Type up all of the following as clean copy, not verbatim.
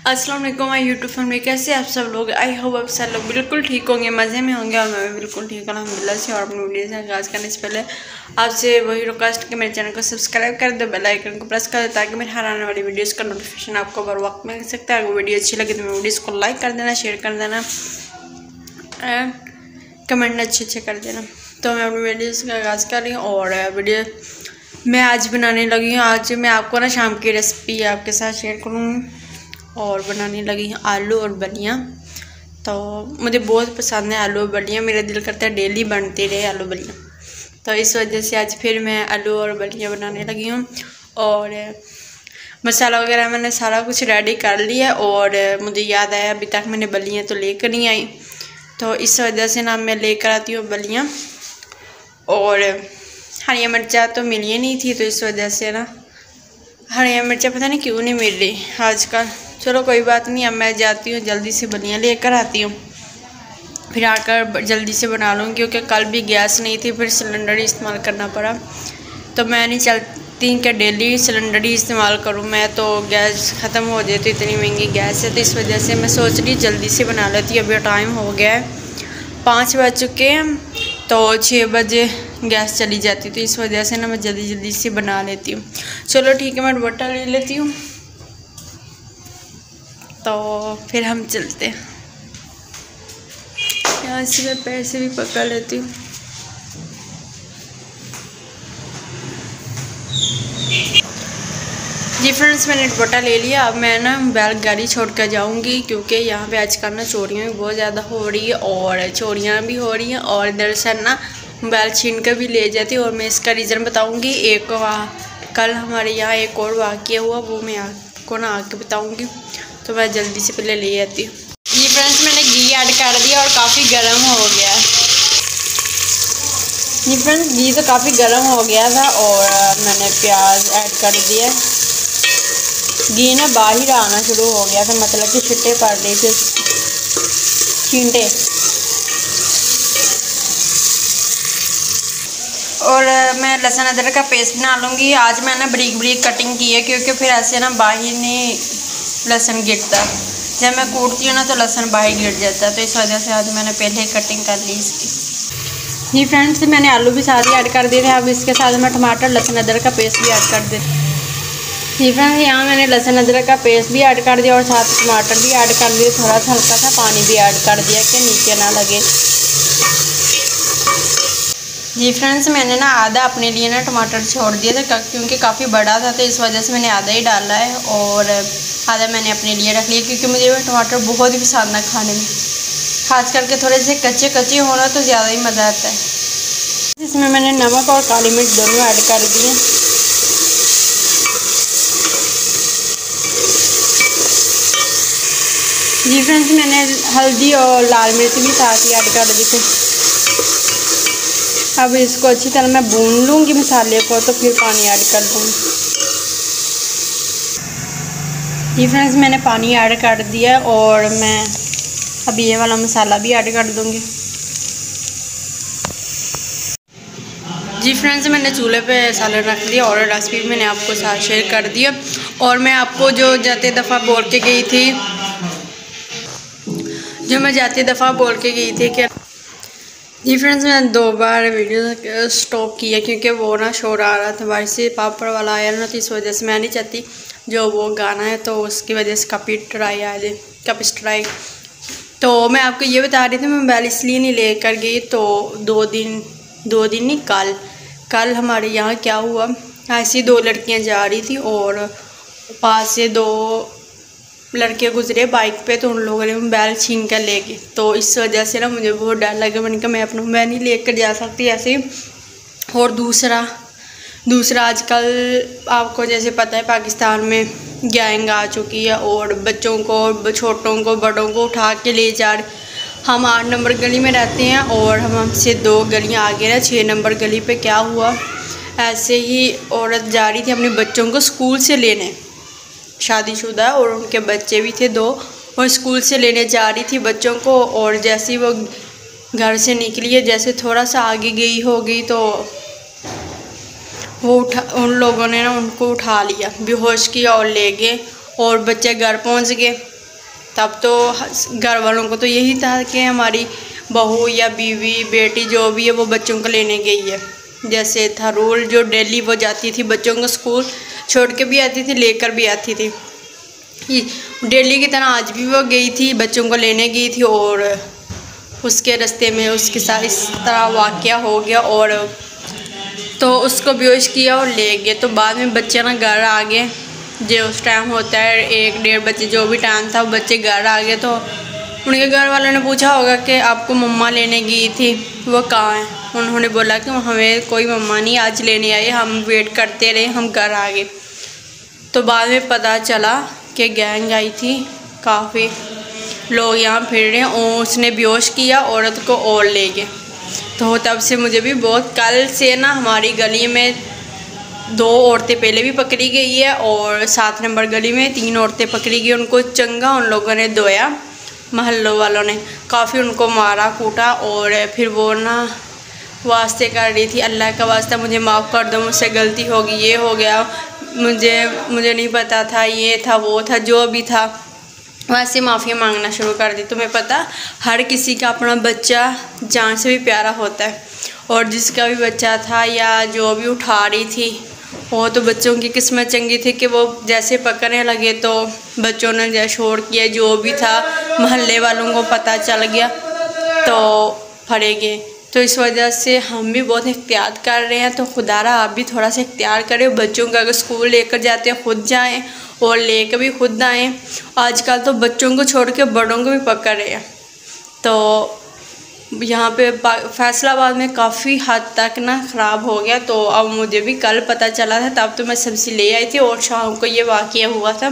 अस्सलाम वालेकुम my YouTube family, कैसे आप सब लोग। आई होप आप सब लोग बिल्कुल ठीक होंगे, मज़े में होंगे और मैं भी बिल्कुल ठीक हूँ अल्हम्दुलिल्लाह से। और अपनी वीडियो से आगाज़ करने से पहले आपसे वही रिक्वेस्ट कि मेरे चैनल को सब्सक्राइब कर दो, बेल आइकन को प्रेस कर दो ताकि मेरे हर आने वाली वीडियोस का नोटिफिकेशन आपको बर वक्त मिल सकता है। अगर वीडियो अच्छी लगे तो मेरी वीडियोज़ को लाइक कर देना, शेयर कर देना एंड कमेंट अच्छे कर देना। तो मैं अपनी वीडियोज़ का आगाज़ कर रही हूँ और वीडियो मैं आज बनाने लगी हूँ। आज मैं आपको ना शाम की रेसिपी आपके साथ शेयर करूँगी और बनाने लगी हूँ आलू और बलियाँ। तो मुझे बहुत पसंद है आलू और बलियाँ, मेरा दिल करता है डेली बनती रहे आलू बलियाँ। तो इस वजह से आज फिर मैं आलू और बलियाँ बनाने लगी हूँ। और मसाला वगैरह मैंने सारा कुछ रेडी कर लिया और मुझे याद आया अभी तक मैंने बलियाँ तो लेकर नहीं आई, तो इस वजह से ना मैं लेकर आती हूँ बलियाँ। और हरी मिर्चा तो मिली नहीं थी, तो इस वजह से ना हरी मिर्चा पता नहीं क्यों नहीं मिल रही आजकल। चलो कोई बात नहीं, अब मैं जाती हूँ जल्दी से बलियाँ लेकर आती हूँ, फिर आकर जल्दी से बना लूँगी क्योंकि कल भी गैस नहीं थी, फिर सिलेंडर ही इस्तेमाल करना पड़ा। तो मैं नहीं चलती कि डेली सिलेंडर ही इस्तेमाल करूँ, मैं तो गैस ख़त्म हो जाए तो इतनी महंगी गैस है, तो इस वजह से मैं सोच रही जल्दी से बना लेती हूँ। अभी टाइम हो गया है 5 बज चुके हैं, तो 6 बजे गैस चली जाती, तो इस वजह से ना मैं जल्दी से बना लेती हूँ। चलो ठीक है, मैं दुपट्टा ले लेती हूँ तो फिर हम चलते हैं। यहाँ से मैं पैसे भी पकड़ लेती हूँ। जी फ्रेंड्स, मैंने दुपट्टा ले लिया। अब मैं ना बैलगाड़ी छोड़ कर जाऊँगी क्योंकि यहाँ पे आजकल ना चोरियाँ भी बहुत ज़्यादा हो रही है और चोरियाँ भी हो रही हैं और दरअसल ना बैल छीन कर भी ले जाती है। और मैं इसका रीज़न बताऊँगी। कल हमारे यहाँ एक और वाक़या हुआ, वो मैं आपको ना आके बताऊँगी, तो मैं जल्दी से पहले ले आती हूँ। ये फ्रेंड्स मैंने घी ऐड कर दिया और काफ़ी गर्म हो गया है। ये फ्रेंड्स घी तो काफ़ी गर्म हो गया था और मैंने प्याज ऐड कर दिया। घी ना बाहर आना शुरू हो गया था, मतलब कि छिट्टे पड़ रहे थे, छींटे। और मैं लहसुन अदरक का पेस्ट बना लूँगी। आज मैंने बारीक कटिंग की है क्योंकि फिर ऐसे ना बाहर नहीं लहसुन गिरता, जब मैं कूटती हूँ ना तो लहसुन बाहर गिर जाता है, तो इस वजह से आज मैंने पहले कटिंग कर ली इसकी। जी फ्रेंड्स, मैंने आलू भी सारे ऐड कर दिए थे। अब इसके साथ मैं टमाटर लहसुन अदरक का पेस्ट भी ऐड कर दे। जी फ्रेंड्स, यहाँ मैंने लहसुन अदरक का पेस्ट भी ऐड कर दिया और साथ टमाटर भी ऐड कर दिए। थोड़ा सा हल्का सा पानी भी ऐड कर दिया कि नीचे ना लगे। जी फ्रेंड्स, मैंने ना आधा अपने लिए ना टमाटर छोड़ दिया था क्योंकि काफ़ी बड़ा था, तो इस वजह से मैंने आधा ही डाला है और आधा मैंने अपने लिए रख लिया क्योंकि मुझे टमाटर बहुत ही पसंद है खाने में, खास करके थोड़े से कच्चे होना तो ज़्यादा ही मज़ा आता है। इसमें मैंने नमक और काली मिर्च दोनों ऐड कर दिए। जी फ्रेंड्स, मैंने हल्दी और लाल मिर्च भी साथ ही ऐड कर दी थी। अब इसको अच्छी तरह मैं भून लूँगी मसाले को, तो फिर पानी ऐड कर दूँगी। जी फ्रेंड्स, मैंने पानी ऐड कर दिया और मैं अब ये वाला मसाला भी ऐड कर दूँगी। जी फ्रेंड्स, मैंने चूल्हे पे सालन रख दिया और रेसिपी मैंने आपको साथ शेयर कर दिया। और मैं आपको जो जाते दफ़ा बोल के गई थी कि जी फ्रेंड्स, मैंने 2 बार वीडियो स्टॉप किया क्योंकि वो ना शोर आ रहा था बाहर से, पापड़ वाला आया ना, तो इस वजह से मैं नहीं चाहती जो वो गाना है तो उसकी वजह से कॉपीराइट आ जाए, कॉपीराइट। तो मैं आपको ये बता रही थी मैं बैल इसलिए नहीं लेकर गई, तो 2 दिन नहीं, कल हमारे यहाँ क्या हुआ, ऐसी 2 लड़कियाँ जा रही थी और पास से 2 लड़के गुजरे बाइक पे, तो उन लोगों ने बैल छीन कर ले गए। तो इस वजह से ना मुझे बहुत डर लगा, मैंने कहा मैं अपना बैल नहीं लेकर जा सकती ऐसे। और दूसरा आजकल आपको जैसे पता है पाकिस्तान में गैंग आ चुकी है और बच्चों को, छोटों को, बड़ों को उठा के ले जा रहे। हम 8 नंबर गली में रहते हैं और हमसे 2 गलियाँ आगे ना 6 नंबर गली पे क्या हुआ, ऐसे ही औरत जा रही थी अपने बच्चों को स्कूल से लेने, शादीशुदा और उनके बच्चे भी थे 2, और स्कूल से लेने जा रही थी बच्चों को। और जैसे ही वो घर से निकली है, जैसे थोड़ा सा आगे गई तो वो उन लोगों ने ना उनको उठा लिया, बेहोश किया और ले गए और बच्चे घर पहुंच गए। तब तो घर वालों को तो यही था कि हमारी बहू या बीवी बेटी जो भी है वो बच्चों को लेने गई है। जैसे था रूल, जो डेली वो जाती थी बच्चों को स्कूल छोड़ के भी आती थी, लेकर भी आती थी। डेली की तरह आज भी वो गई थी, बच्चों को लेने गई थी और उसके रास्ते में उसके साथ इस तरह वाक़या हो गया और तो उसको बेहोश किया और ले गए। तो बाद में बच्चे ना घर आ गए, जो उस टाइम होता है 1-1.5 बजे जो भी टाइम था, बच्चे घर आ गए। तो उनके घर वालों ने पूछा होगा कि आपको मम्मा लेने गई थी, वो कहाँ है। उन्होंने बोला कि हमें कोई मम्मा नहीं आज लेने आई, हम वेट करते रहे, हम घर आ गए। तो बाद में पता चला कि गैंग आई थी, काफ़ी लोग यहाँ फिर रहे हैं और उसने बेहोश किया औरत को और ले गए। तो तब से मुझे भी बहुत, कल से ना हमारी गली में 2 औरतें पहले भी पकड़ी गई है और 7 नंबर गली में 3 औरतें पकड़ी गई। उनको चंगा उन लोगों ने धोया, महल्लों वालों ने काफ़ी उनको मारा कूटा और फिर वो ना वास्ते कर रही थी, अल्लाह का वास्ता मुझे माफ़ कर दो, मुझसे गलती होगी, ये हो गया, मुझे नहीं पता था, ये था वो था, जो भी था वैसे माफ़ी मांगना शुरू कर दी। तुम्हें पता हर किसी का अपना बच्चा जान से भी प्यारा होता है और जिसका भी बच्चा था या जो भी उठा रही थी वो तो बच्चों की किस्मत चंगी थी कि वो जैसे पकड़ने लगे तो बच्चों ने जैसे शोर किया, जो भी था महल्ले वालों को पता चल गया तो फड़े गए। तो इस वजह से हम भी बहुत एहतियात कर रहे हैं। तो खुदारा आप भी थोड़ा सा एहतियात करें, बच्चों को अगर स्कूल लेकर जाते हैं खुद जाएं और लेकर भी खुद आएँ। आजकल तो बच्चों को छोड़ के बड़ों को भी पकड़ रहे हैं। तो यहाँ पे फैसलाबाद में काफ़ी हद तक ना ख़राब हो गया। तो अब मुझे भी कल पता चला था, तब तो मैं सब्ज़ी ले आई थी और शाम को ये वाक़या हुआ था।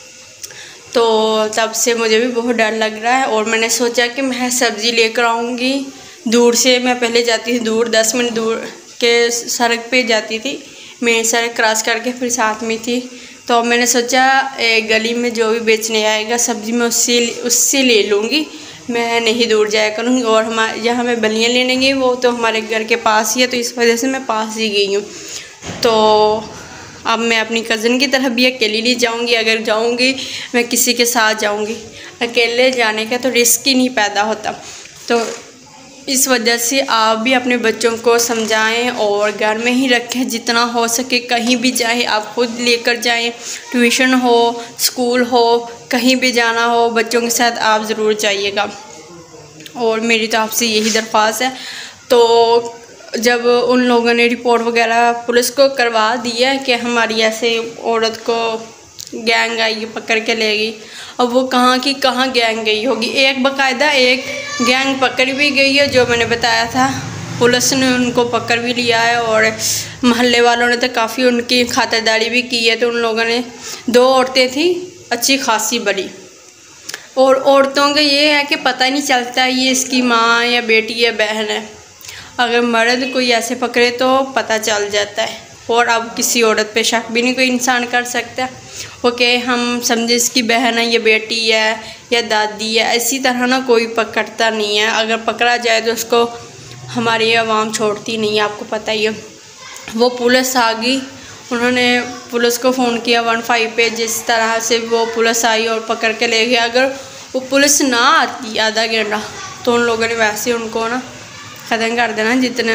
तो तब से मुझे भी बहुत डर लग रहा है और मैंने सोचा कि मैं सब्ज़ी लेकर आऊँगी दूर से। मैं पहले जाती थी दूर, 10 मिनट दूर के सड़क पे जाती थी, मेन सड़क क्रॉस करके फिर साथ में थी। तो मैंने सोचा गली में जो भी बेचने आएगा सब्ज़ी मैं उससे ले लूँगी, मैं नहीं दूर जाया करूँगी। और हमारे जहाँ मैं बलियाँ लेने गई वो तो हमारे घर के पास ही है, तो इस वजह से मैं पास ही गई हूँ। तो अब मैं अपनी कज़न की तरफ भी अकेली नहीं जाऊँगी, अगर जाऊँगी मैं किसी के साथ जाऊँगी, अकेले जाने का तो रिस्क ही नहीं पैदा होता। तो इस वजह से आप भी अपने बच्चों को समझाएं और घर में ही रखें, जितना हो सके कहीं भी जाएं आप खुद लेकर जाएं, ट्यूशन हो स्कूल हो कहीं भी जाना हो बच्चों के साथ आप ज़रूर जाइएगा। और मेरी तो आपसे यही दरख्वास्त है। तो जब उन लोगों ने रिपोर्ट वगैरह पुलिस को करवा दी है कि हमारी ऐसे औरत को गैंग आई पकड़ के ले गई, अब वो कहाँ की कहाँ गैंग गई होगी। एक बाकायदा एक गैंग पकड़ भी गई है, जो मैंने बताया था, पुलिस ने उनको पकड़ भी लिया है और महल्ले वालों ने तो काफ़ी उनकी खातिरदारी भी की है। तो उन लोगों ने 2 औरतें थी अच्छी खासी बड़ी, और औरतों का ये है कि पता नहीं चलता ये इसकी माँ या बेटी या बहन है। अगर मर्द कोई ऐसे पकड़े तो पता चल जाता है और अब किसी औरत पे शक भी नहीं कोई इंसान कर सकता। ओके, हम समझे इसकी बहन है या बेटी है या दादी है, इसी तरह ना कोई पकड़ता नहीं है। अगर पकड़ा जाए तो उसको हमारी आवाम छोड़ती नहीं है, आपको पता ही है। वो पुलिस आ गई, उन्होंने पुलिस को फ़ोन किया 15 पे, जिस तरह से वो पुलिस आई और पकड़ के ले गया। अगर वो पुलिस ना आती आधा घंटा तो उन लोगों ने वैसे उनको ना ख़त्म कर देना जितने।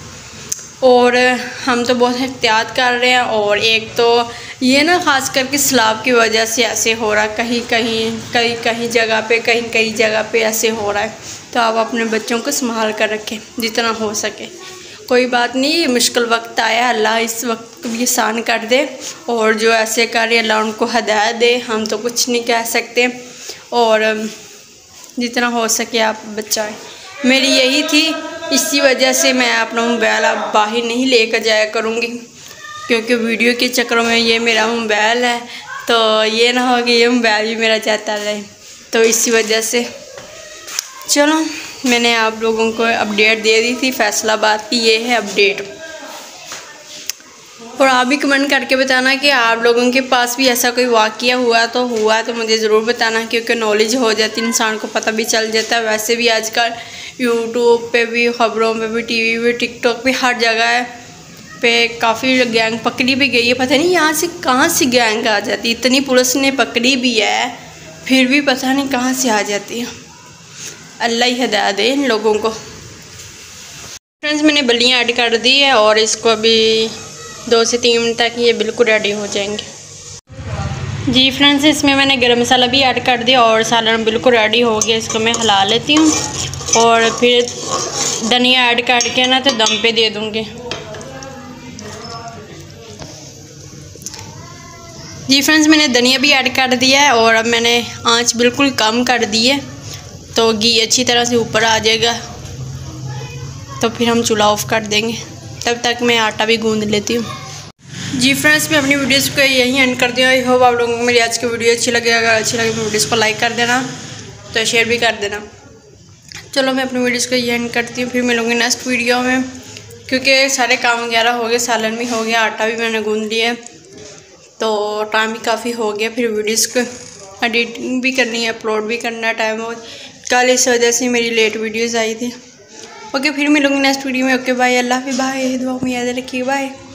और हम तो बहुत एहतियात कर रहे हैं। और एक तो ये ना ख़ास करके सैलाब की वजह से ऐसे हो रहा है, कहीं जगह पे कहीं जगह पे ऐसे हो रहा है। तो आप अपने बच्चों को संभाल कर रखें जितना हो सके। कोई बात नहीं, मुश्किल वक्त आया, अल्लाह इस वक्त को भी आसान कर दे और जो ऐसे करे अल्लाह उनको हिदायत दे, हम तो कुछ नहीं कह सकते। और जितना हो सके आप बचाएं। मेरी यही थी, इसी वजह से मैं अपना मोबाइल अब बाहर नहीं लेकर जाया करूँगी, क्योंकि वीडियो के चक्करों में ये मेरा मोबाइल है, तो ये ना हो कि ये मोबाइल भी मेरा जाता रहे। तो इसी वजह से चलो मैंने आप लोगों को अपडेट दे दी थी फैसलाबाद की, ये है अपडेट। और आप भी कमेंट करके बताना कि आप लोगों के पास भी ऐसा कोई वाक़या हुआ तो मुझे ज़रूर बताना, क्योंकि नॉलेज हो जाती, इंसान को पता भी चल जाता है। वैसे भी आजकल यूट्यूब पे भी, ख़बरों पे भी, टीवी पे, टिकटॉक पे, हर जगह पे काफ़ी गैंग पकड़ी भी गई है। पता नहीं यहाँ से कहाँ से गैंग आ जाती, इतनी पुलिस ने पकड़ी भी है फिर भी पता नहीं कहाँ से आ जाती है। अल्लाह ही हिदायत दे इन लोगों को। फ्रेंड्स मैंने बल्लियाँ ऐड कर दी है और इसको अभी 2 से 3 मिनट तक ये बिल्कुल रेडी हो जाएंगे। जी फ्रेंड्स इसमें मैंने गरम मसाला भी ऐड कर दिया और सालन बिल्कुल रेडी हो गया। इसको मैं हिला लेती हूँ और फिर धनिया ऐड करके ना तो दम पे दे दूँगी। जी फ्रेंड्स मैंने धनिया भी ऐड कर दिया है और अब मैंने आंच बिल्कुल कम कर दी है तो घी अच्छी तरह से ऊपर आ जाएगा, तो फिर हम चूल्हा ऑफ कर देंगे। तब तक मैं आटा भी गूंद लेती हूँ। जी फ्रेंड्स मैं अपनी वीडियोस को यहीं एंड कर दिया। आई होप आप लोगों को मेरी आज की वीडियो अच्छी लगे। अगर अच्छी लगे तो वीडियोस को लाइक कर देना, तो शेयर भी कर देना। चलो मैं अपनी वीडियोस को यहीं एंड करती हूँ, फिर मिलूँगी नेक्स्ट वीडियो में, क्योंकि सारे काम वगैरह हो गए, सालन भी हो गया, आटा भी मैंने गूंद लिया, तो टाइम भी काफ़ी हो गया। फिर वीडियोस को एडिटिंग भी करनी है, अपलोड भी करना है, टाइम हो कल इस वजह से मेरी लेट वीडियोज़ आई थी। ओके फिर मिलूँगी नेक्स्ट वीडियो में। ओके बाय, अल्लाह हाफ़िज़, बाय, दुआ में याद रखिए, बाय।